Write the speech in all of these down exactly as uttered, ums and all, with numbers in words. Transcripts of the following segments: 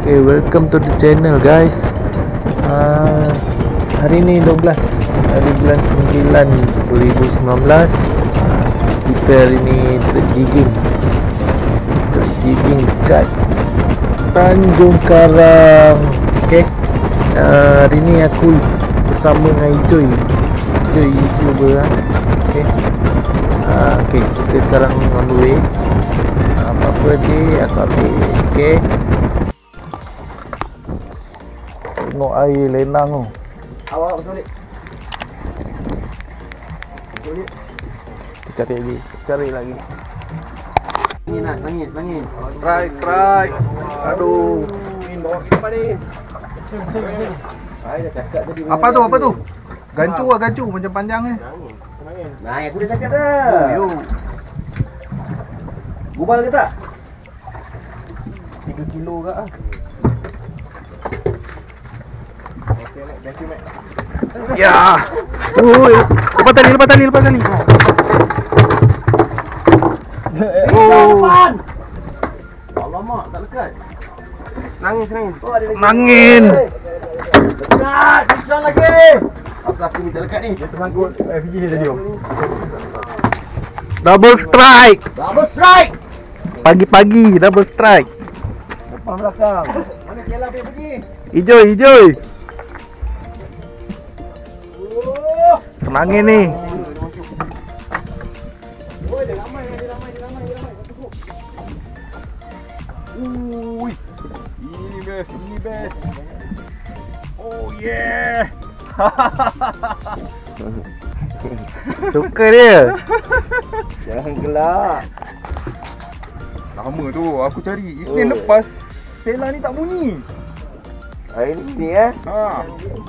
Okay, welcome to the channel guys. uh, Hari ni dua belas hari bulan sembilan dua ribu sembilan belas. uh, Kita hari ni tergiging Tergiging kat Tanjung Karang. Okay, uh, hari ni aku bersama dengan Ijoy Ijoy YouTuber lah. Okay, uh, okay, kita sekarang on the way. uh, Apa-apa je aku ambil. Okay, tengok air lenang tu. Awak betul ni. Betul ni. Kita cari lagi, kita cari lagi. Angin lah, angin, angin. Try, try. Aduh. Angin bawa kita depan ni. Saya dah cakap tadi. Apa tu, apa tu? Gancu lah, gancu macam panjang ni. Nah, aku dah cakap dah. Yo. Gubal ke tak? tiga kilo ke ah. Okey, Mek. Thank you, Mek. Ya. Oi, lepas tali, lepas tali, lepas tali. Oh. Alamak, tak lekat. Nangis, nangis. Oh, ada lagi. Nangin. Lekat, susah lagi. Apa aku ni tak lekat ni? Dia tersangkut F G ni tadi. Double strike. Double strike. Pagi-pagi double strike. Depan belakang. Mana Kela pergi? Hijau, hijau. Oh. Senangin ni. Oh, dia ramai, dia ramai, dia ramai, dia ramai. Cukup. Ui. Ini best, ini best. Oh yeah. Suka dia. Jangan gelak. Lama tu aku cari. Isnin oh. lepas Stella ni tak bunyi. Hari ni ni eh. Ha.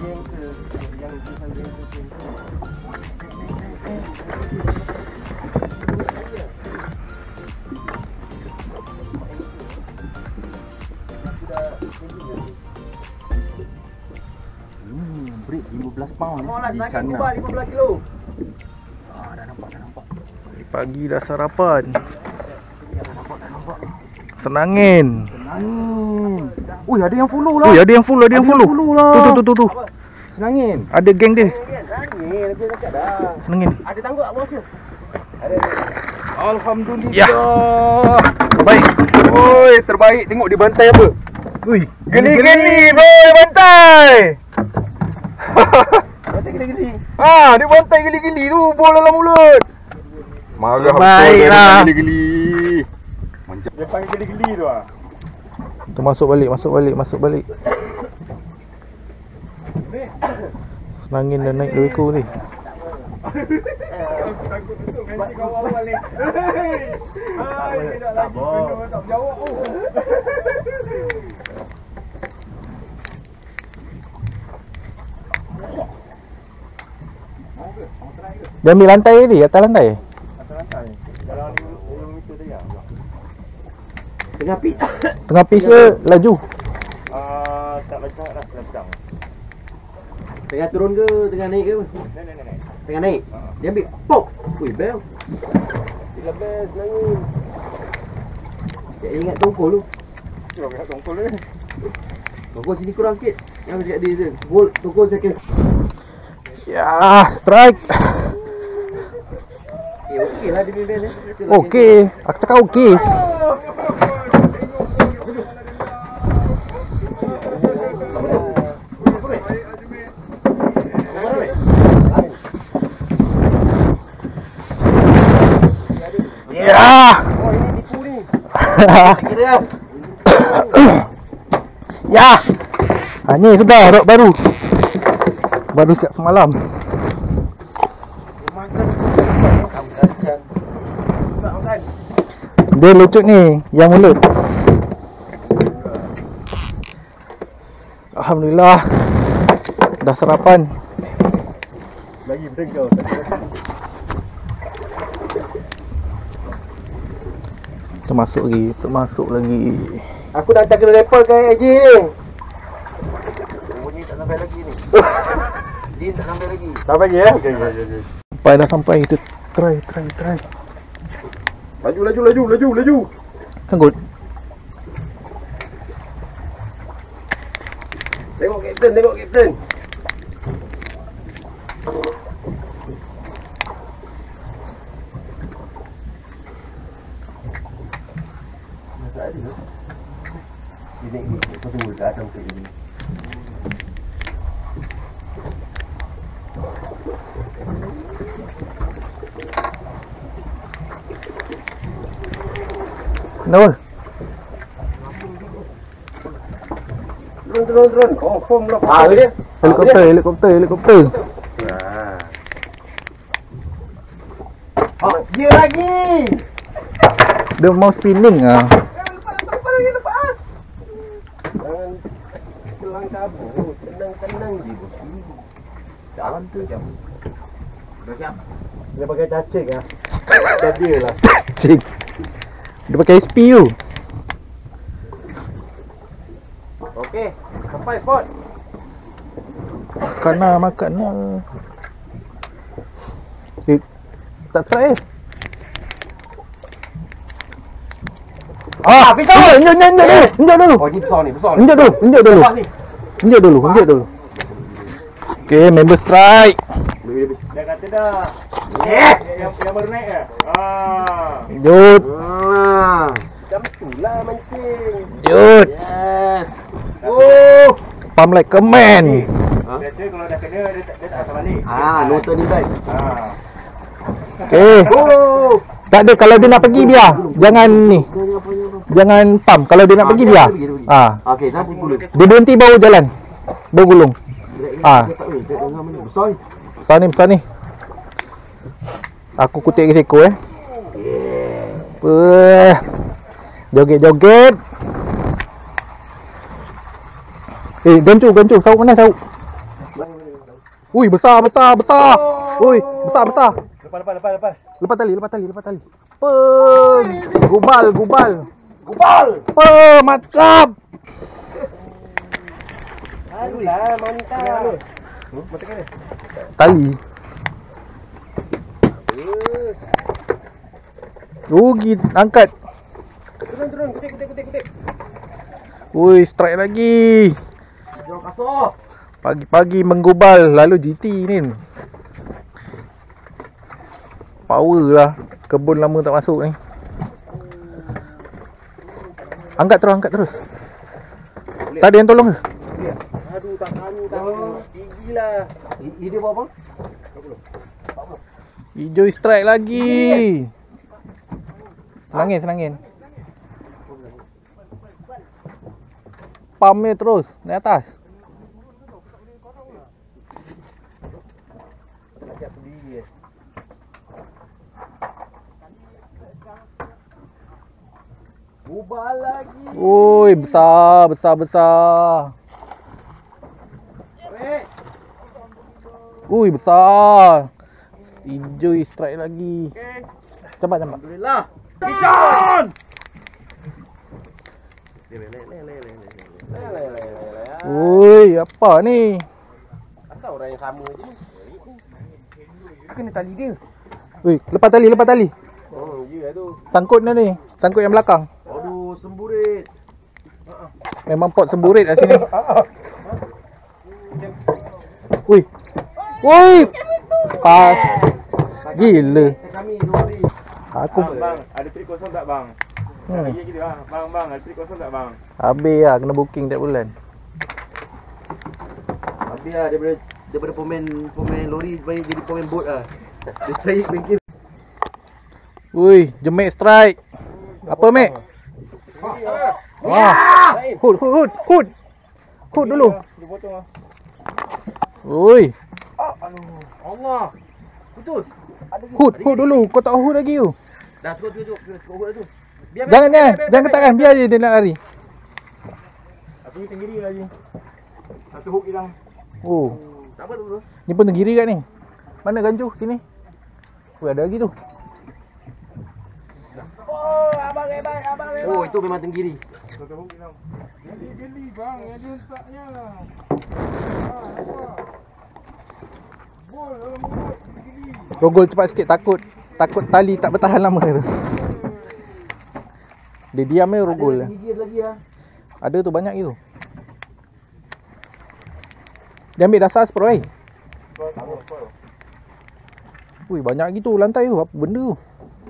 Hmm, break lima belas pound. Mau lah, ikan kubal lima belas kilo. Ah, dah nampak, dah nampak. Pagi dah sarapan. Senangin. Senangin. Ui, ada yang follow lah. Ui, ada yang follow, ada yang follow. follow lah. Tu tu tu tu. Senangin. Ada geng dia. Senangin, aku dah cakap dah. Senangin. Ada tangguk tak bos tu? Ada. Alhamdulillah. Ya. Terbaik. Oi, terbaik. Tengok dia bantai apa? Ui, Geli-geli bro, dia bantai. Bantai geli-geli. Ha, dia bantai geli-geli tu, bola dalam mulut. Marah Baik betul lah. dia geli-geli. Manjat. Dia panggil geli-geli tu ah. tu masuk balik, masuk balik, masuk balik. Senangin dah naik dua ekor ni. Aku takut betul mensi kau awal ni. Hai, tidak lagi benda tak jawab tu. Dia ambil lantai tadi, atas lantai. Atas lantai. Dalam lima meter tadi ah. Tengah pit. Tengah pitch ke laju? Ah, tak lagi sangat dah sedang. Tengah turun ke, tengah naik ke? Naik naik naik. Tengah naik. Dia ambil pop. Ui, bel. Bila bel senangin. Dia ingat tongkol tu. Cuba lihat tongkol ni. Tongkol sini kurang sikit. Yang dekat dia tu. Bol tongkol second. Ya, strike. Eh, okey lah dia punya bel eh. Okey, aku cakap okey. Ya. Oh, ini tipu ni. Kira. Ya. Hanya sudah rod baru. Baru siap semalam. Makan makan kacang. Tak makan. Dia lucut ni, yang mulut. Alhamdulillah. Dah sarapan. Lagi berengkau. Termasuk lagi, termasuk lagi. Aku dah tak kena rapper kan A J. Bunyi tak sampai lagi ni. Dia tak sampai lagi. Sampai lagi ya? Okey okey okey. Sampai dah sampai, kita try try try. Laju laju laju laju laju. Sanggut. Tengok Kapten, tengok Kapten. Tak ada ke? Dia naik ni, kau tunggu kat atas bukit ni. Kenapa? Turun, turun, turun. Confirm lah. Ah, dia. Helikopter, helikopter, helikopter. Nah. Oh, dia lagi. Dia mau spinning ah. Jangan kelang kabut. Tenang-tenang je. Jalan tu jam. Dah siap. Dia pakai cacing ah. Macam dia lah. Cik. Dia pakai S P tu. Okey. Sampai spot. Makan lah, makan lah. Eh, tak try eh. Ah, Pistol! injak, injak, injak dulu, injak dulu. Oh, ni besar ni, besar ni. Injak dulu, injak dulu. Lepas ni. Injak dulu, injak dulu. Okay, member strike. Dah kata dah. Yes! Yang yang baru naik ke? Ah. Jut, Ah. Macam tu lah mancing. jut. Yes. Oh, pump like a man. Biasa kalau dah kena dia tak dia tak akan balik. Ah, no turning back. Ah. Okay. Oh. Tak ada, kalau dia nak pergi biar. Jangan ni. Jangan pump. Kalau dia nak pergi biar. Ah. Okey, dah dulu. Dia berhenti baru jalan. Baru gulung. Ah. Besar ni. Besar ni, besar ni. Aku kutip ke seko eh. Wah. Joget-joget. Eh, gancu, gancu. Sauk mana sauk? Ui, besar, besar, besar. Ui, besar, besar. Lepas lepas lepas lepas. Lepas tali, lepas tali, lepas tali. Pem. Gubal, gubal. Gubal. Pem, mantap. Alah, mantap. Hmm, mata kena. Tali. Rugi, angkat. Turun, turun. Kutip, kutip, kutip, kutip. Ui, strike lagi. Jauh kasar. Pagi-pagi menggubal, lalu G T ni. Power lah. Kebun lama tak masuk ni. Angkat terus, angkat terus. Boleh. Tak ada yang tolong ke? Boleh. Aduh, tak kami tak. Gigi lah. Ini dia berapa? Hijau strike lagi. Senangin, senangin. Pump ni terus, naik atas. Ubah lagi. Ui, besar, besar, besar. Weh. Ui, besar. Hijau strike lagi. Okey. Cepat, cepat. Alhamdulillah. Pichon. Le le le le le le. Le le le le. Ui, apa ni? Asal orang yang sama je ni. Kena tali dia. Ui, lepas tali, lepas tali. Oh, ya tu. Sangkut ni ni. Sangkut yang belakang. Aduh, semburit. Memang pot semburit kat sini. Ui. Ui. Pas. Gila. Kami lori. Aku Bang, bang, ada trik kosong tak bang? hmm. Lagi gitu ah. Bang, bang, ada trik kosong tak bang? Habis lah, kena booking tiap bulan. Habis lah daripada daripada pemain pemain lori baik jadi pemain boat ah. Dia cari bengkel. Ui, jemek strike. Apa mek? Wah. Hood, hood, hood, hood. Hood dulu. Dia potong ah. Ui. Ah, aduh. Allah. Putus. Hood, hood dulu. Kau tak hood lagi tu. Dah tu tu tu tu tu tu. Biar Jangan, jangan. Jangan ketakkan. Biar je dia nak lari. Aku ni tenggiri lagi. Satu hook hilang. Oh. Sabar tu bro. Ni pun tenggiri kat ni. Mana gancu? Sini. Ui, ada lagi tu. Oh, abang hebat, abang hebat. Oh, itu memang tenggiri. Satu hook hilang. Geli-geli bang, yang dia letaknya. Ah, nampak. Bol dalam mulut, geli. Rogol cepat sikit, takut. Takut tali tak bertahan lama tu. Dia diam je rogol. Ada gigi lagi ah. Ada tu banyak gitu. Dia ambil dasar sepuluh eh. Ui, banyak gitu lantai tu. Apa benda tu?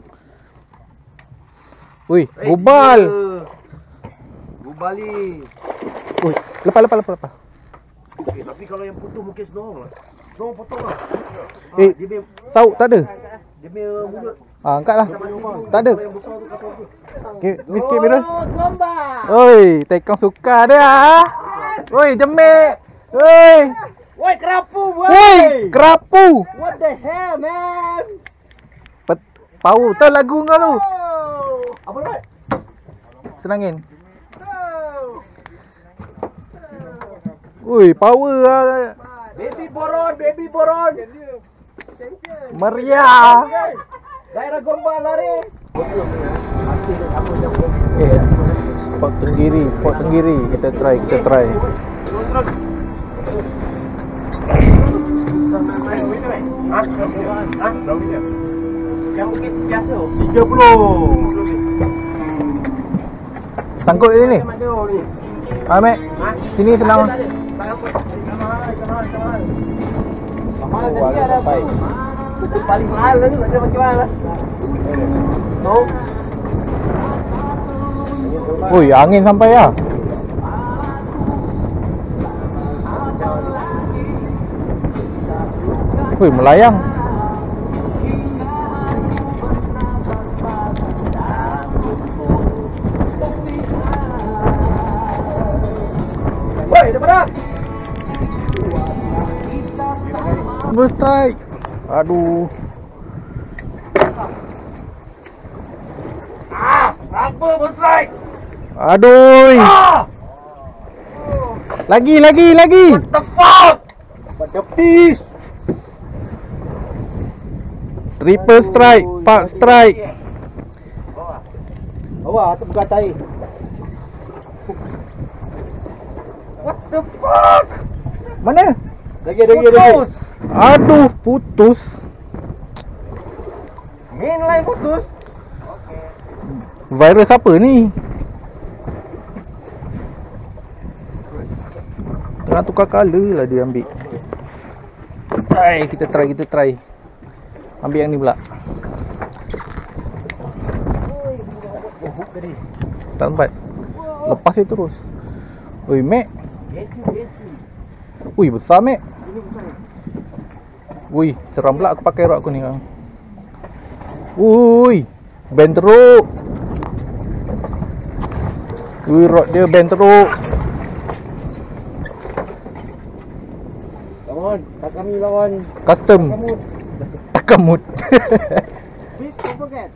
Ui, gubal. Gubal ni. Ui, lepas lepas lepas lepas. Eh, tapi kalau yang putus mungkin senang lah. Senang potong lah. Eh, dia punya sauk tak ada. dia punya mulut. Ah, angkat lah. Tak ada. Kalau yang besar tu kata apa? Okay, ni sikit Mirul. Gombal. Oi, tekong suka dia. ah. Oi, jemek. Oi. Woi, kerapu boy. Woi, kerapu. What the hell, man? Pet, Pau, tahu lagu kau tu? Oh. Apa nak? Senangin. Ui, power lah. Baby boron, baby boron. Meriah. Daerah Gombal lari. Eh, spot Tenggiri, spot Tenggiri. Kita try, kita try. Ha? Ha? Yang bukit biasa. tiga puluh. Sangkut dia ni. Ah, Mek. Ha? Sini senang. Mahal kan dia ada apa? Paling mahal tu tak ada macam mana. No. Ui, angin sampai lah. Ui, melayang. Woi, daripada. Berstrike. Aduh. Ah, apa berstrike? Aduh. Ah! Lagi, lagi, lagi. What the fuck? Pada peace. Triple strike, Pak strike. Bawah tu bukan tahi. What the fuck? Mana? Lagi lagi lagi. Aduh, putus. Main line putus. Virus apa ni? Tengah tukar color lah dia ambil. Try, kita try, kita try. Ambil yang ni pula. Tak sempat. Lepas dia terus. Ui, Mac. Ui, besar Mac. Ui, seram pula aku pakai rod aku ni. Ui, band teruk. Ui, rod dia band teruk. Lawan, tak kami lawan. Custom. Takamut. Big overget.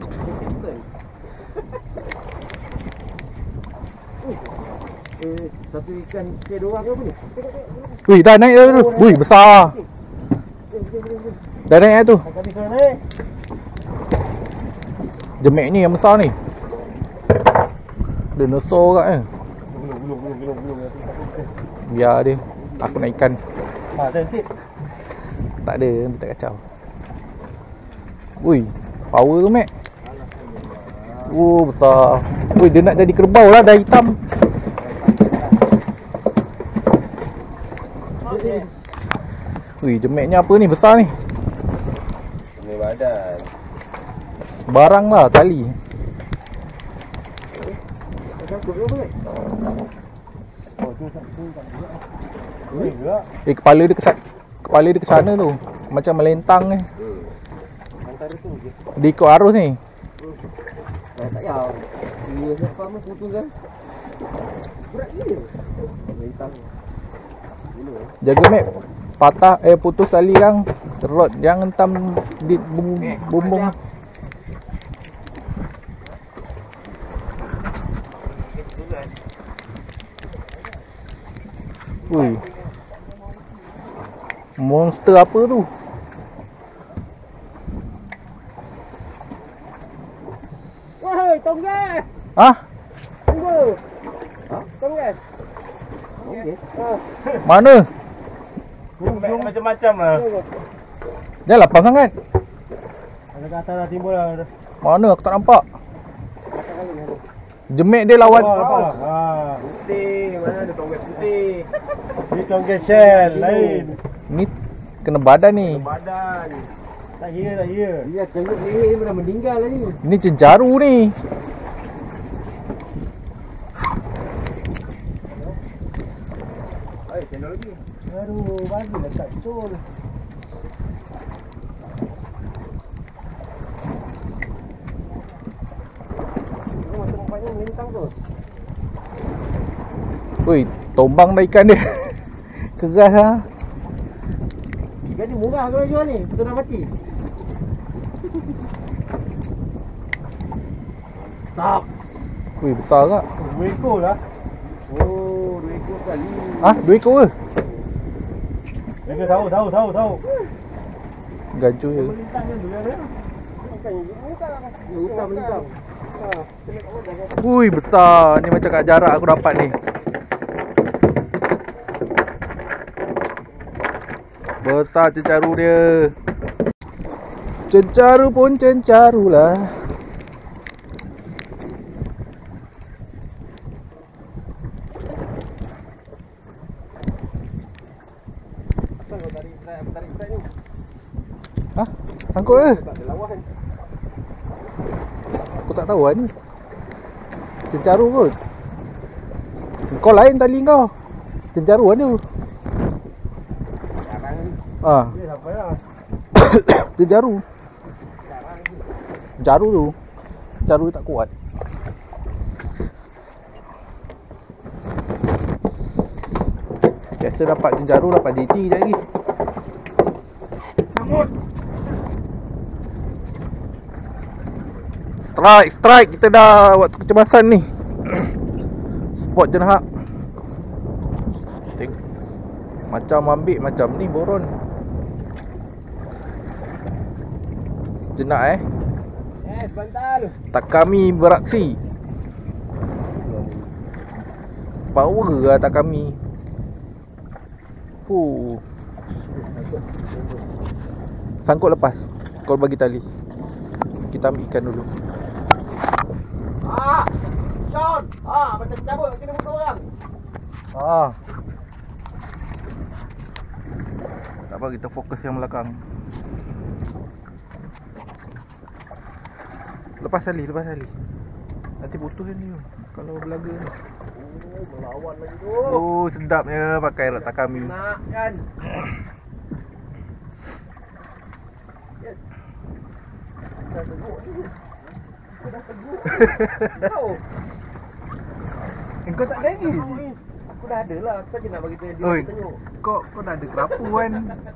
Eh, satu ikan K dua ke apa ni? Ui, dah naik dah tu. Ui, besar. Dah naik dah tu. Kami kena naik. Jemek ni yang besar ni. Dinosaur kat eh. Belum, belum, belum, belum, belum. Biar dia. Aku nak ikan. Ha, dah sikit. Tak ada, dia tak kacau. Ui, power tu Mac. Oh, besar. Ui, dia nak jadi kerbau lah, dah hitam. Ui, jemeknya apa ni, besar ni. Ini badan. Barang lah, tali. Oh, tu tak tu tak. Ini juga. Eh, kepala dia ke sana, kepala dia ke sana tu. Macam melentang ni. Antara tu je. Dia ikut arus ni. Tak payah. Dia siapa mah putus kan. Berat dia. Bintang. Dulu eh. Jaga Mac. Patah, eh putus tali kang. Rod jangan hentam di bum, bumbung. Ui. Monster apa tu? Wahai, tonggas. Hah? Tunggu. Ha? Tonggas. Okey. Ah. Mana? Macam-macam lah. Jangan lapang sangat. Ada kat atas dah timbul lah. Mana aku tak nampak. Jemek dia lawan. Ha. Putih. Mana ada tonggas putih? Ni tongkat shell lain. Ni kena badan ni. Badan. Tak kira, tak kira. Dia tengok leher ni dah meninggal lah ni. Ni cenjaru ni. Eh, channel lagi. Aduh, bagilah tak col. Ni macam nampaknya melintang tu. Oi, tombang dah ikan dia. Keras ah. Ikan ni murah kalau jual ni. Betul dah mati. Stop. Ui, besar tak? Dua ekor lah. Oh, dua ekor kali. Ah, dua ekor ke? Mereka tahu, tahu, tahu, tahu. Gaju je. Melintang kan tu yang dia. Bukan yang melintang. Ni hutang melintang. Ui, besar. Ni macam kat jarak aku dapat ni. Besar cencaru dia. Cencaru pun cencaru lah. Asal kau tarik strike, apa tarik strike ni? Hah? Sangkut ke? Tak ada lawan. Aku tak tahu lah ni. Cencaru kot. Kau lain tali kau. Cencaru kan tu. Jarang ni. Ah, Dia tak payah. cencaru. Jarang ni. Cencaru tu. Cencaru tak kuat. Biasa dapat cencaru, dapat J T je lagi. Strike, strike. Kita dah waktu kecemasan ni. Spot je nak. Tengok. Macam ambil macam ni boron. Jenak eh. Eh, sebentar. Takami beraksi. Power lah Takami. Fuh. Sangkut lepas. Kau bagi tali. Kita ambil ikan dulu. Ah! Sean! Ah, macam cabut kena muka orang. Ah. Tak apa, kita fokus yang belakang. Lepas tali, lepas tali. Nanti putus ni kalau belaga. Oh, melawan lagi tu. Oh, sedapnya pakai rat Takami. Nak kan? Yes. Dah teguk ni. Kau dah teguk. Kau. Kau tak ada lagi? Aku dah ada lah. Aku saja nak bagi dia Oi, tengok. kau kau dah ada kerapu kan?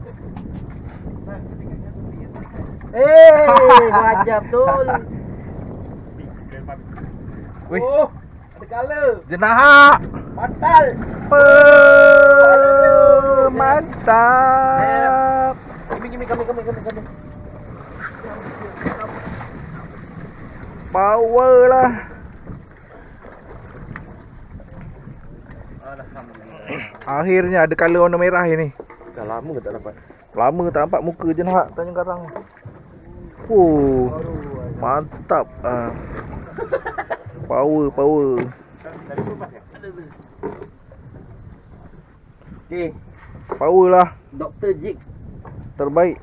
Eh, wajab betul. Wih, Oh, ada color. jenahak. Batal. Pe mantap. Kami kami kami kami kami kami. Power lah. Akhirnya ada color warna merah ni. Dah lama tak dapat. Lama tak nampak muka jenahak Tanjung Karang. Oh, mantap ah. Power, power. Okey, Power lah. Doktor Jig. Terbaik.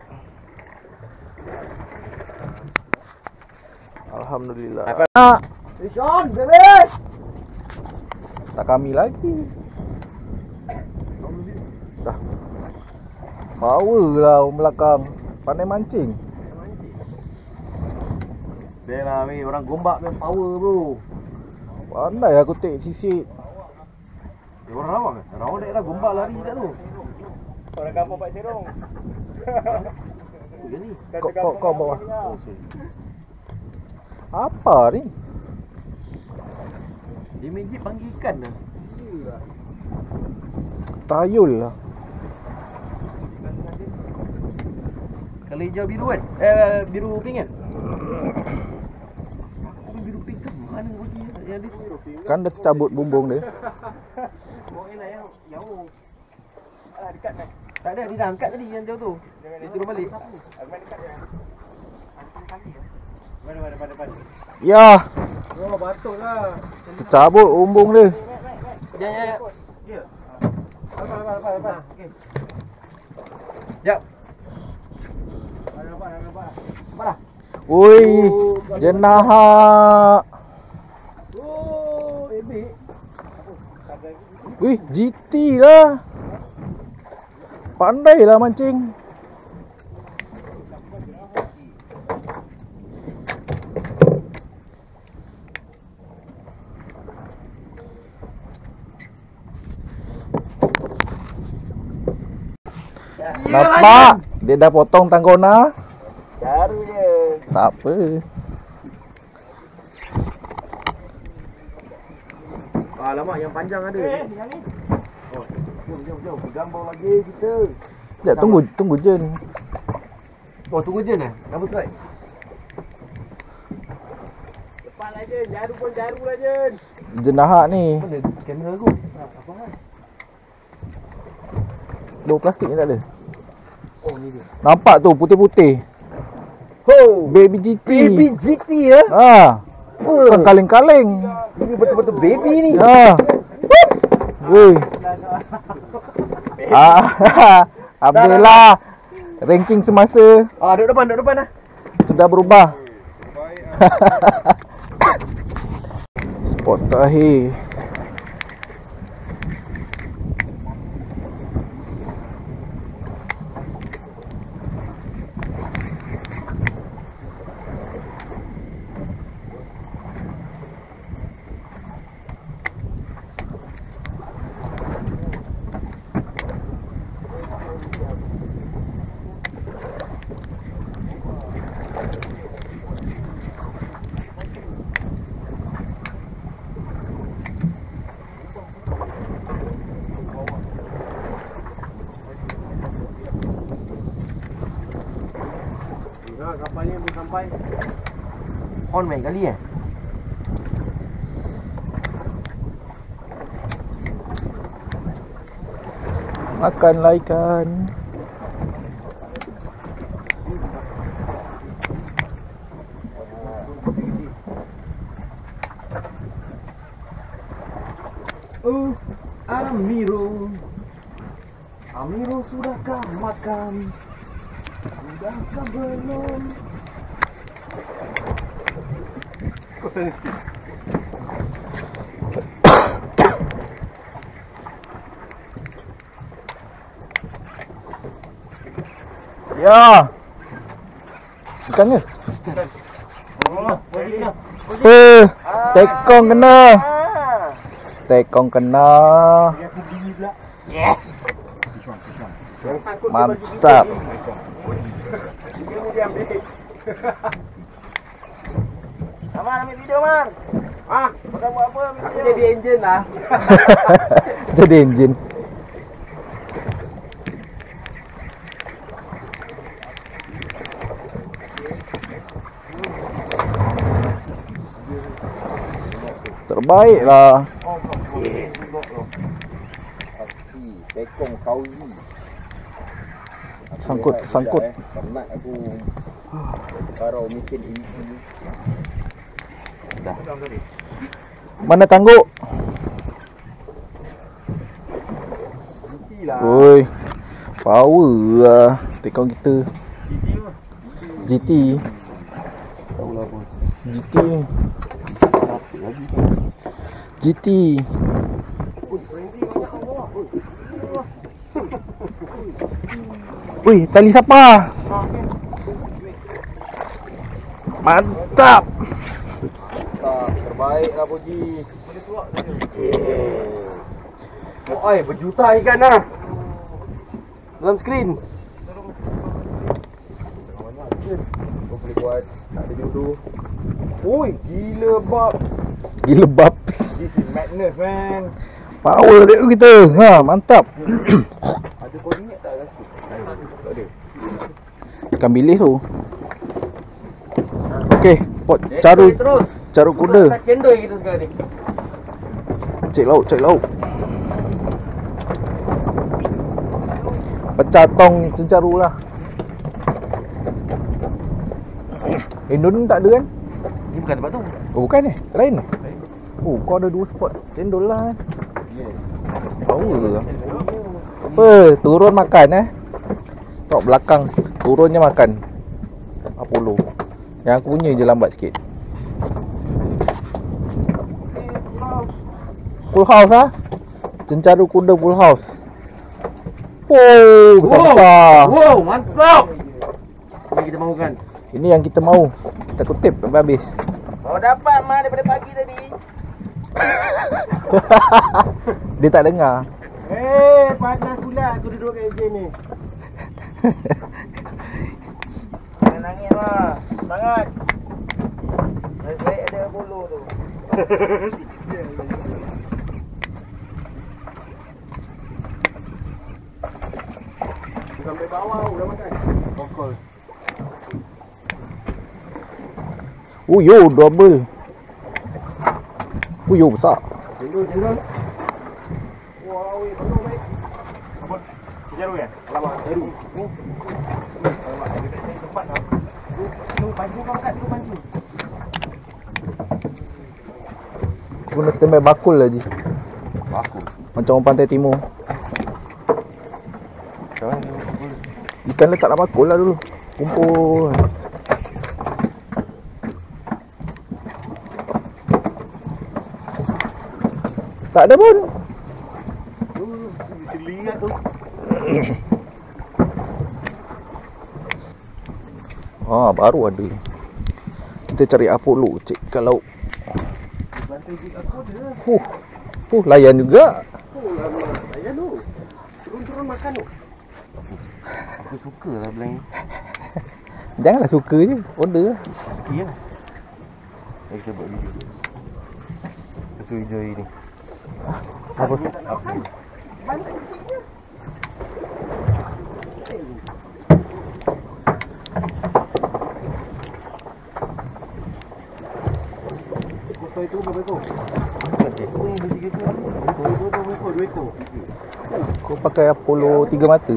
Alhamdulillah. Apa? Nak. Sean, bebek. Tak kami lagi. Dah. Power lah orang belakang. Pandai mancing. Biarlah ni orang gombak memang power bro. Pandai aku take sisik. Eh, orang rawang ke? Rawang daerah gombak lari kat tu. Orang kampung Pak Serong. Oh, dia ni. Kau kau kau bawah. Oh, sorry. Apa ni? Dia magic panggil ikan dah. Tayul lah. Kalau hijau biru kan? Eh, biru pink kan? Tapi biru pink kan mana bagi yang dia biru pink. Kan dah tercabut bumbung dia. Bawa enak yang jauh. Ah, dekat dah. Tak ada, dia dah angkat tadi yang jauh tu. Dia turun balik. Agak dekat dia. Mana mana mana mana. Ya, Oh, batuk lah. tercabut bumbung dia. Ya, ya, ya. Ya. Lepas, lepas, lepas, lepas. Okey. Jap. Nampak, nampak, nampak. Nampak dah? Ui, jenaha. Oh, ebek. Wih, G T lah. Pandai lah mancing. Nampak? Dia dah potong tanggona. Baru je. Tak apa. Alamak, yang panjang ada. Eh, yang ni. Oh, jom, jom, jom. Bergambar lagi kita. Sekejap, tunggu, tunggu je ni. Oh, tunggu je ni. Number strike. Cepatlah Jen. Jaru pun jaru lah Jen. Jenaha ni. Mana kamera aku? Apa hal? Bau plastik ni tak ada. Oh, ni dia. Nampak tu putih-putih. Ho! Baby G T. Baby G T ya? Ha. Oh. Bukan kaleng-kaleng. Ini betul-betul baby ni. Ha. Woi. Ah. Alhamdulillah. Ranking semasa Ah, duduk depan, duduk depan dah. sudah berubah. Baik Spot terakhir. Ha, kapal ni belum sampai. On main kali eh? Makanlah ikan. Oh, Amiro. Amiro sudahkah makan? Sudahkah belum? Kosan sikit. Ya. Ikan ke? Oh, boleh dah. Eh, tekong kena. Tekong kena. Aku bunyi pula. Yeah. Pisang, pisang. Yang sangkut dia Mantap. baju Dia ni dia ambil. Amar ambil video Mar. Ah, kau buat apa ambil video? Aku jadi enjin lah. Jadi enjin. Terbaik lah. Aksi Tekong Kauzi. Sangkut, sangkut. Penat aku. Parau mesin ini. Dah. Mana tangguk? Mestilah. Oi. Power lah tekong kita. G T. Tahulah pun. G T. G T. Wih, tali siapa? Mantap. Tak, terbaik lah Puji. Oh, oi, berjuta ikan lah. Dalam skrin. Kau boleh buat tak ada jodoh. Oi, gila bab. Gila bab. This is madness man. Power dia kita. Ha, mantap. Ada koordinat tak rasa? Tak ada. Ikan bilis tu. Okey, pot caru terus. caru kuda. Tak cendol kita sekarang ni. Cek lauk, cek lauk. Pecah tong cencaru lah. Indon tak ada kan? Ni bukan tempat tu. Oh bukan eh? Lain eh? Oh kau ada dua spot cendol lah. Yes. Power lah. Oh, Apa? Turun makan eh. Tok belakang turunnya makan. Apollo. Yang aku punya je lambat sikit. Full house ah. Cencaru kuda full house. Oh, besar. Wow, wow, mantap. Ini kita mahukan. Ini yang kita mau. Kita kutip sampai habis. Kau dapat mah daripada pagi tadi. Dia tak dengar. Eh, panas pula aku duduk kat meja ni. Jangan nangis lah. Semangat. Baik-baik ada bulu tu. Sampai bawah dah makan. Pokol. Oh yo, double. Oh yo, besar. Jendul, jendul. Wah, weh, penuh baik. Apa? Sejaru ya? Alamak, baru. Ni. Alamak, ada kat sini tempat tau. Tu, pancing kau kat tu pancing. Guna standby bakul lagi. Bakul. Macam orang pantai timur. Sekarang ni bakul. Ikan letak dalam bakul lah dulu. Kumpul. Tak ada pun. Tu, sili kat tu. Ah, baru ada. Kita cari Apollo, cek kalau. Bantai gig aku ada. Huh. Huh, layan juga. Oh, lama. Saya tu. Turun-turun makan tu. Aku suka lah belang ni. Janganlah suka je, order lah. Sikit lah. Mari kita buat video. Aku enjoy ni. Apa? Apa? Bantai gignya. Kosoi tu berapa ekor? Ekor ni dua tiga ekor. Ekor tu tu ekor dua ekor. Kau pakai Apollo tiga mata.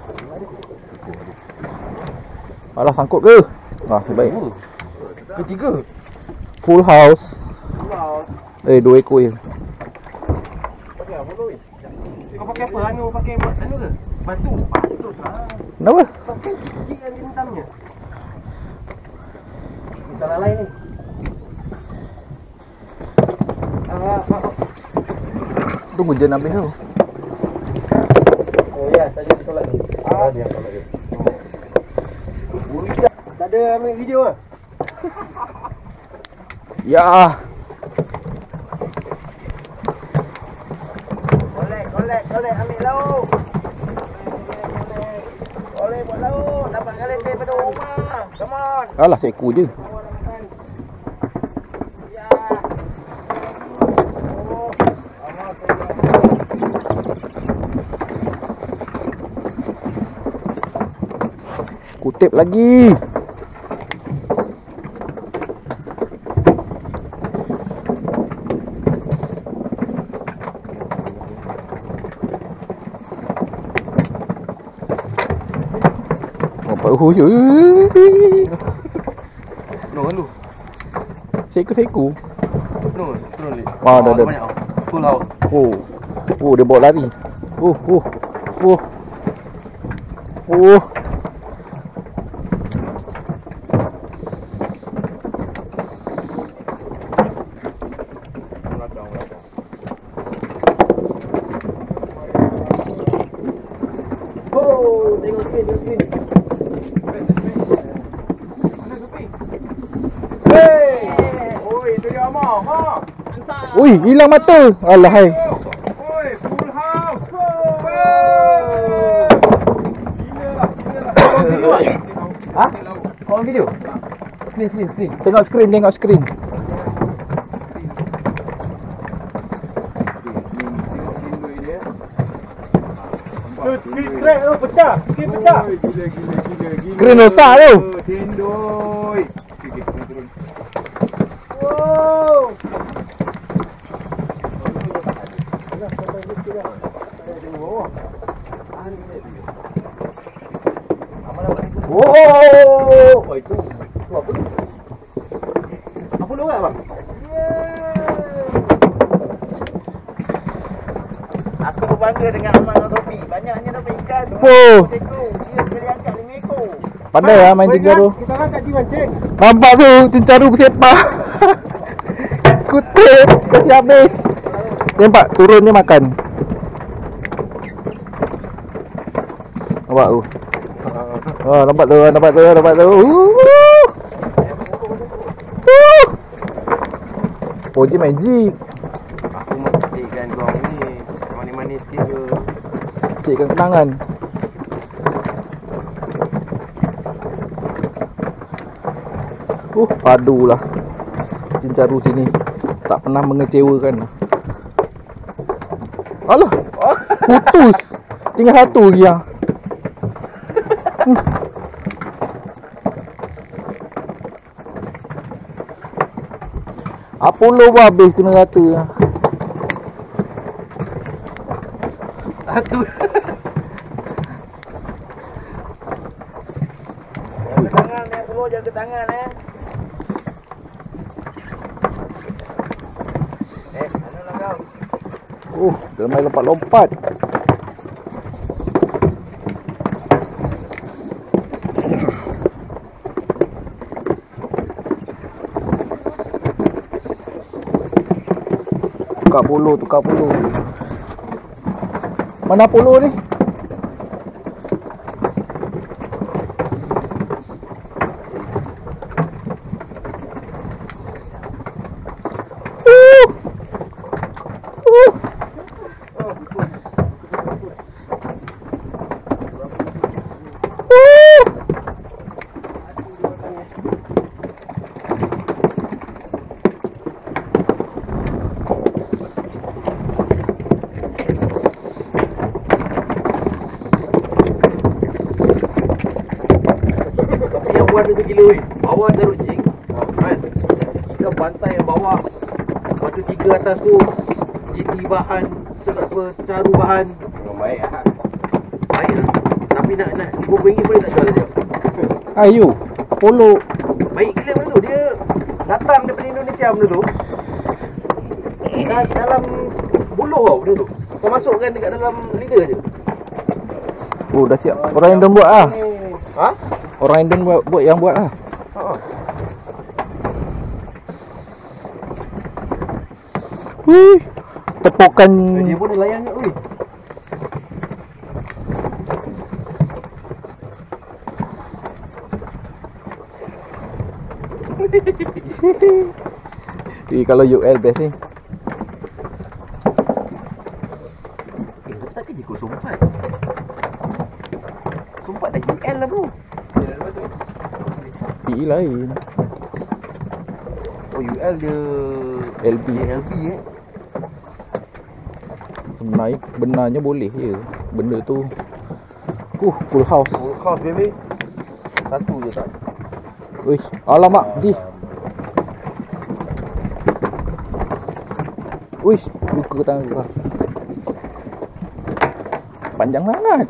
Alah, sangkut ke? Ah, baik. Ketiga. Full house. Pulau. Eh, dua ekor je. Pakai apa tu? Kau pakai apa? Anu pakai anu ke? Batu. Patut lah. Kenapa? Pakai gig yang hentamnya. Salah lain ni. Ah, ah, ah. Tunggu je habis tu. Oh ya, tadi dia solat ni. Ah, dia solat dia. Budak. Tak ada ambil video ah. Ya. Kolek, kolek, kolek ambil lauk. Kolek buat lauk. Dapat kolek daripada rumah. Come on. Alah, seekor je. Awak nak makan. Ya. Oh. Amat saya. Kutip lagi. Apa huyu? No, lu. Seekor-seekor. No, turun ni. Wah, dah, dah. Banyak ah. Full house. Oh. Oh, dia bawa lari. Oh, oh. Oh. Oh. Oh, tengok screen, tengok screen. Mana sepi? Hey! Oi, itu dia Amar. Ha. Ui, hilang mata. Alah hai. Oi, full house. Wey! Gila lah, gila lah. Kau video ah? Ha? Kau on video? Screen, screen, screen. Tengok skrin, tengok skrin. Tu screen crack tu pecah. Screen pecah. Gila, gila, gila, gila. Skrin rosak tu. Tindoi. Okey, turun, turun. Wow. Oh, oh itu. Itu apa tu? Apa lu abang? Aku berbangga dengan Amal dan Topi. Banyak banyaknya dapat ikan. Oh. Ekor. Dia sekali angkat lima ekor. Pandai lah main cencaru. Kita kan tak mancing. Nampak tu cencaru bersepah. Kutip kasi habis. Nampak turunnya makan. Nampak tu. Oh, nampak tu, nampak tu, nampak tu. Uh. Uh. Poji magic. Aku memastikan kau ni manis-manis sikit ke. Cikkan kenangan. Uh, padulah. Cencaru sini tak pernah mengecewakan. Alah, putus. Tinggal satu lagi yang. Hmm. Apollo pun habis kena rata. Satu. Jaga tangan eh, bro, jaga tangan eh. Eh, mana lah kau? Uh, dah main lompat-lompat. Tukar polo, tukar polo. Mana polo ni? Uh. Uh. Itu gila weh. Bawah taruh jig. Ha, kan. Ikan pantai yang bawah. Lepas tu tiga atas tu jeti bahan, tak apa, caru bahan. Memang baik ah. Baik lah. Tapi nak nak lima puluh ringgit boleh tak jual dia? Ayo, polo. Baik gila benda tu. Dia datang daripada Indonesia benda tu. Dah dalam buluh tau benda tu. Kau masukkan dekat dalam lidah je. Oh, dah siap. Orang yang dah buat ah. Ha? Orang Indon buat, buat yang buat lah. Ha. Wih, tepukan. Dia pun dah layan kat weh. Eh, kalau U L best ni. Eh, tak kerja kau sumpat. Sumpat dah U L lah bro. P E lain. Oh U L dia L B. L B eh. Sebenarnya benarnya boleh je. Benda tu uh, full house. Full house baby. Satu je tak. Uish, alamak, ji. Uish, luka tangan gua. Panjang sangat.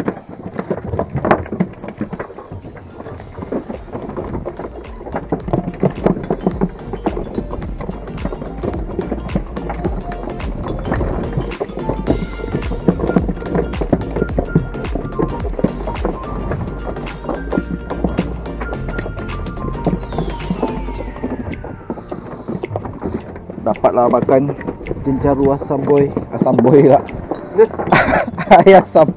Dapatlah makan cencaru asam boy. Asam boy lah. Ayam asam.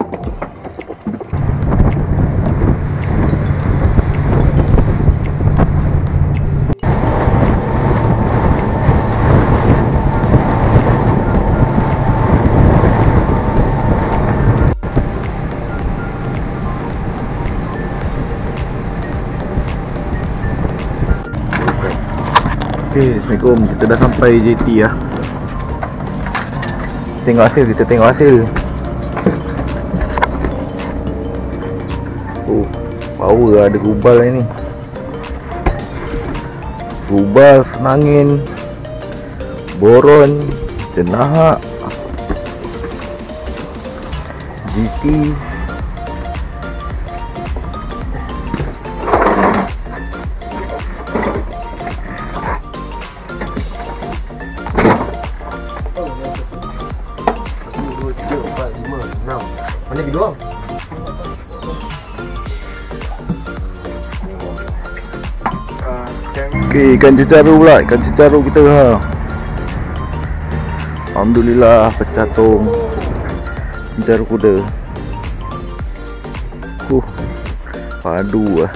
Okay, Assalamualaikum. Kita dah sampai J T lah. Tengok hasil, kita tengok hasil. Oh, power lah, ada gubal ni. Gubal, senangin, boron, cenahak, G T. Hanya kedua. Okey, ikan citaru pula, ikan citaru kita ha. Alhamdulillah pecah tong. Citaru kuda. Uh. Padu lah.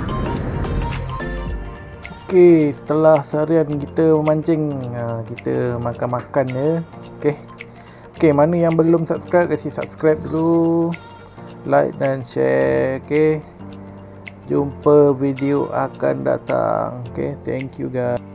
Okey, setelah seharian kita memancing, ha, kita makan-makan ya. Okey. Okey, mana yang belum subscribe, kasi subscribe dulu. Like dan share. Okey. Jumpa video akan datang. Okay, thank you guys.